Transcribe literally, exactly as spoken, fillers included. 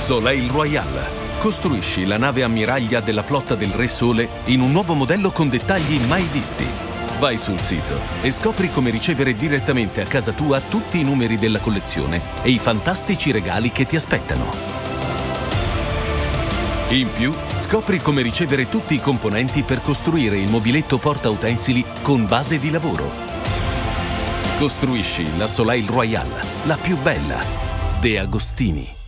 Soleil Royal. Costruisci la nave ammiraglia della flotta del Re Sole in un nuovo modello con dettagli mai visti. Vai sul sito e scopri come ricevere direttamente a casa tua tutti i numeri della collezione e i fantastici regali che ti aspettano. In più, scopri come ricevere tutti i componenti per costruire il mobiletto portautensili con base di lavoro. Costruisci la Soleil Royal, la più bella. De Agostini.